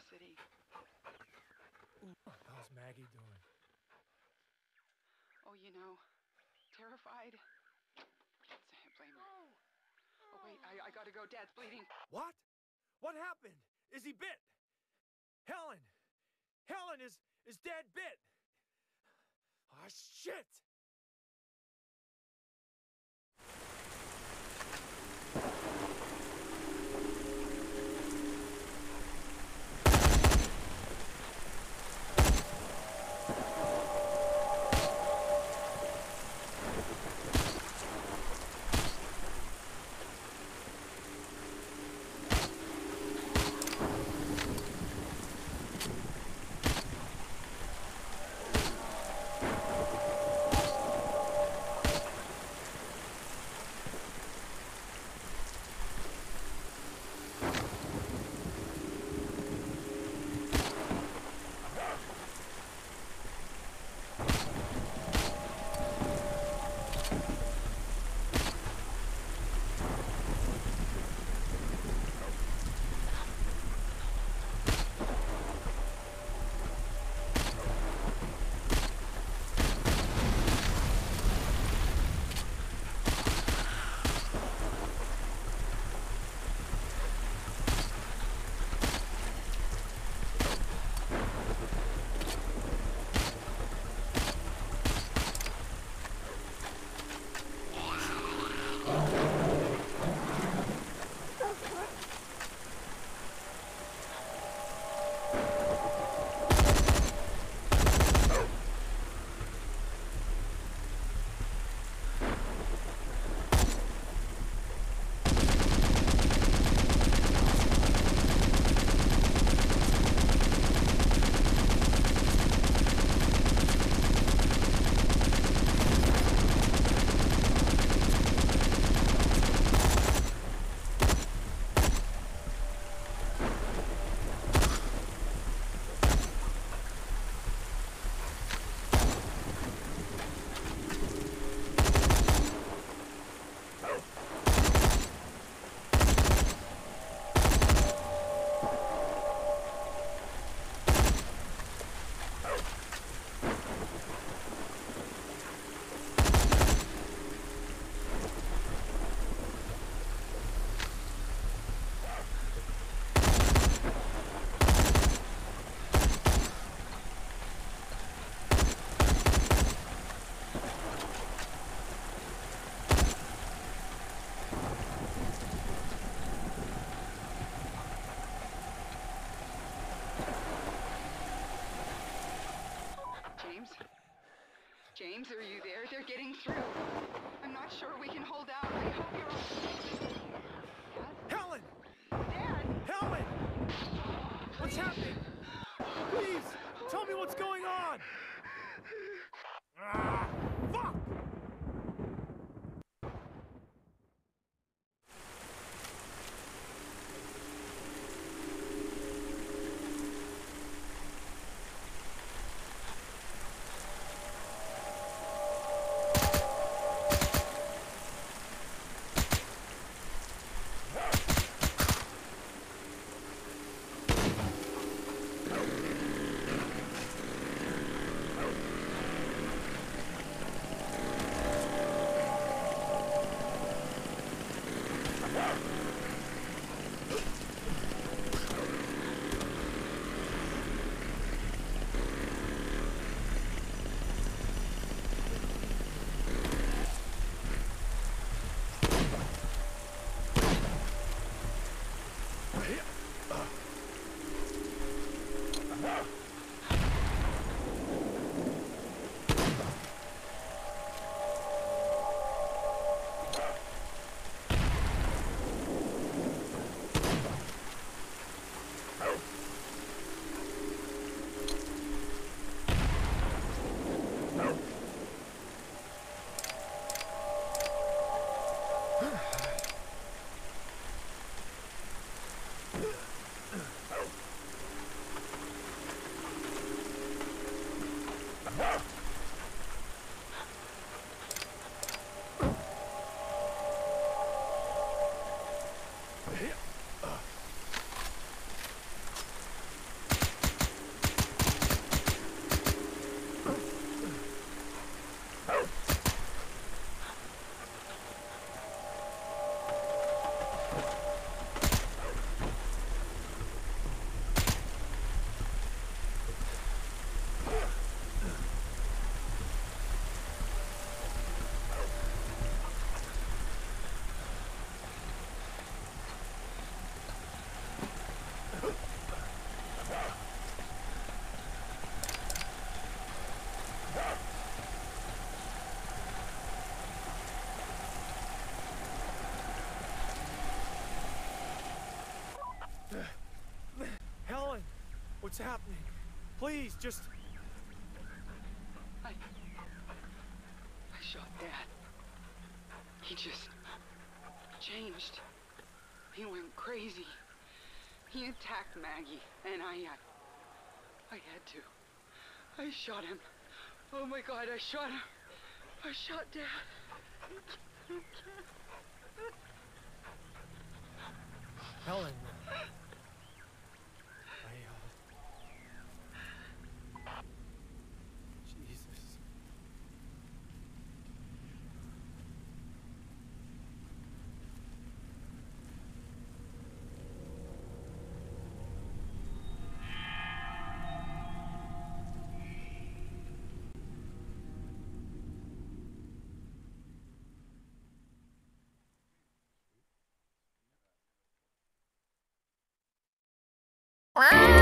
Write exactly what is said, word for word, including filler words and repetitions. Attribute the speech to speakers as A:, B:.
A: city.
B: How's Maggie doing?
A: Oh, you know, terrified. Can't blame her. Oh, wait, I, I gotta go. Dad's bleeding.
B: What? What happened? Is he bit? Helen! Helen is is Dad bit! Ah, shit!
A: James, are you there? They're getting through. I'm not sure we can hold out. I hope you're okay. Dad?
B: Helen!
A: Dad!
B: Helen! What's happening? Please, tell me what's going on! Ah, fuck! Helen, what's happening? Please, just...
A: I... I shot Dad. He just... changed. He went crazy. He attacked Maggie, and I... I, I had to. I shot him. Oh my God, I shot him. I shot Dad.
B: Helen.
C: Wow.